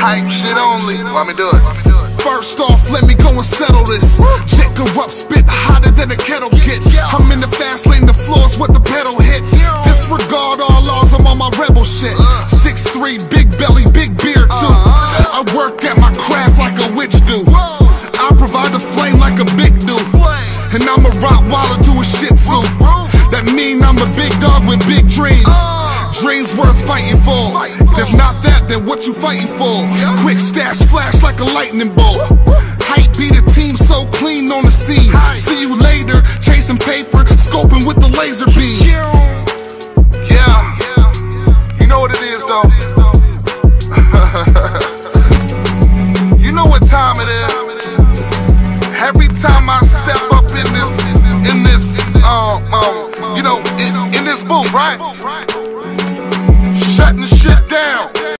Hype shit only. Want me do it? First off, let me go and settle this. Jet erupt, spit hotter than a kettle get. I'm in the fast lane, the floors with the pedal hit. Disregard all laws, I'm on my rebel shit. 6'3", big belly, big beard too. I work at my craft like a witch do. I provide the flame like a big dude. And I'm a Rottweiler to a Shih Tzu. That mean I'm a big dog with big dreams. Dreams worth fighting for. If not that, then what you fighting for? Quick stash, flash like a lightning bolt. Hype beat a team so clean on the scene. See you later, chasing paper, scoping with the laser beam. Yeah, you know what it is though. You know what time it is. Every time I step up in this, you know, in this booth, right?